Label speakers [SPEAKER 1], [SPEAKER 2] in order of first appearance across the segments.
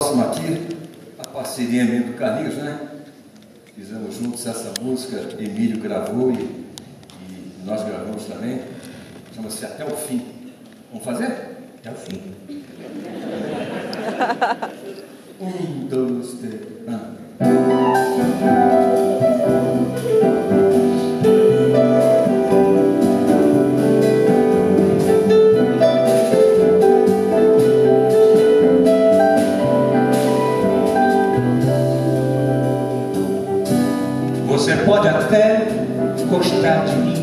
[SPEAKER 1] próxima aqui, a parceria minha do Carlinhos, né? Fizemos juntos essa música, Emílio gravou e nós gravamos também. Chama-se Até o Fim. Vamos fazer?
[SPEAKER 2] Até o fim.
[SPEAKER 1] 1, 2, 3,
[SPEAKER 2] Você pode até gostar de mim,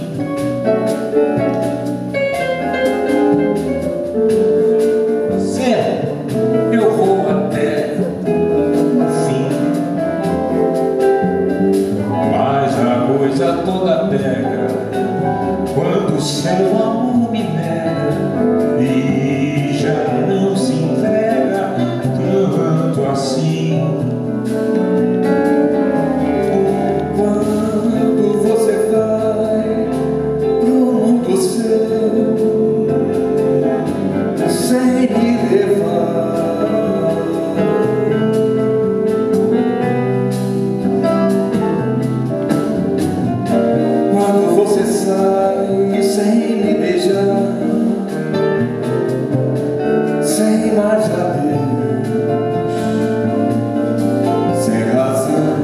[SPEAKER 2] dizer eu vou até o fim, mas a coisa toda pega quando o seu amor me nega e já não se entrega tanto assim.
[SPEAKER 1] quando você vai pro mundo seu sem me levar, quando você sai sem me beijar, sem mais adeus, sem razão,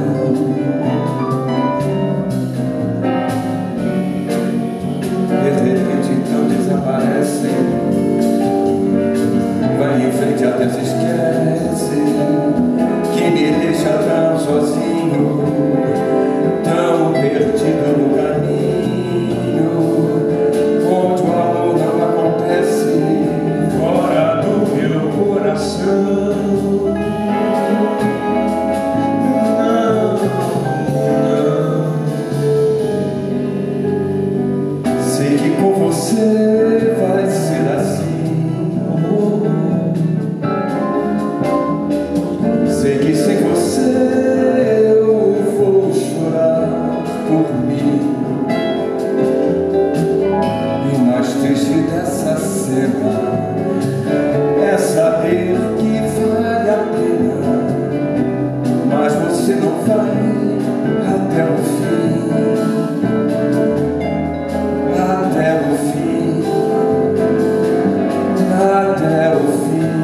[SPEAKER 1] de repente então desaparecem. Vai em frente até se esquece, que me deixa tão sozinho, tão perdido no caminho, onde o amor não acontece,
[SPEAKER 2] Fora do meu coração.
[SPEAKER 1] sei que com você vai ser assim. Sei que sem você eu vou chorar por mim. E o mais triste dessa cena é saber que vale a pena, mas você não vai até o fim. Até o fim. Até o fim.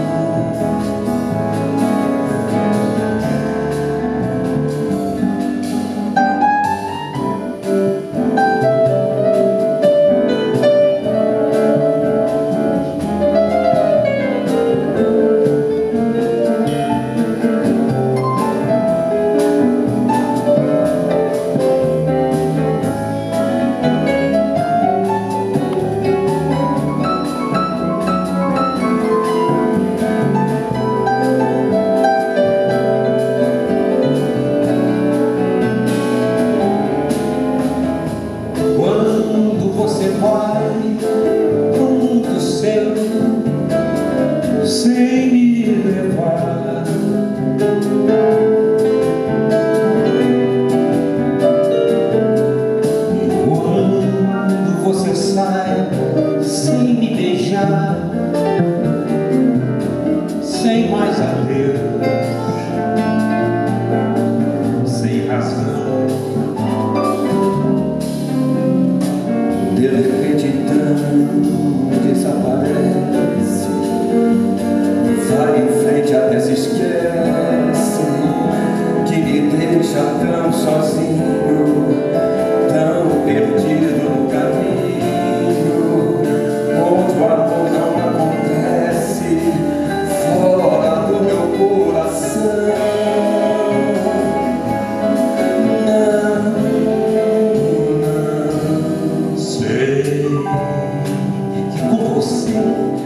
[SPEAKER 2] Quando você vai pro mundo seu sem me levar, e quando você sai sem me beijar, sem mais adeus, sem razão,
[SPEAKER 1] De repente então desaparece, vai em frente até se esquece, que me deixa tão sozinho, tão perdido no caminho, onde o amor não acontece, fora do meu coração.
[SPEAKER 2] sei que com você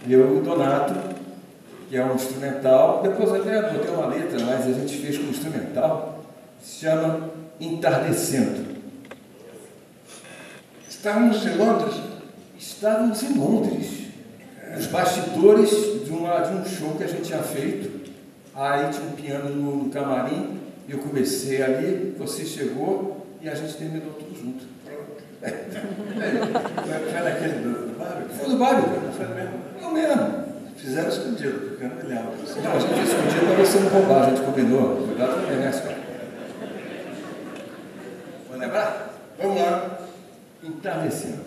[SPEAKER 1] Eu e o Donato, que é um instrumental, depois até botei uma letra, mas a gente fez como instrumental, se chama Entardecendo.
[SPEAKER 3] Estávamos em Londres?
[SPEAKER 1] Estávamos em Londres, os bastidores de um show que a gente tinha feito. Aí tinha um piano no camarim, eu comecei ali, você chegou e a gente terminou tudo junto.
[SPEAKER 3] Foi naquele do Bárbara?
[SPEAKER 1] Foi do Bárbara,
[SPEAKER 3] Foi mesmo?
[SPEAKER 1] eu mesmo.
[SPEAKER 3] Fizeram escondido, porque eu não me lembro.
[SPEAKER 1] Não, a gente fez escondido para você não roubar, a gente combinou. Cuidado com o negócio, cara. Vou lembrar?
[SPEAKER 3] Vamos lá.
[SPEAKER 1] Entardecendo.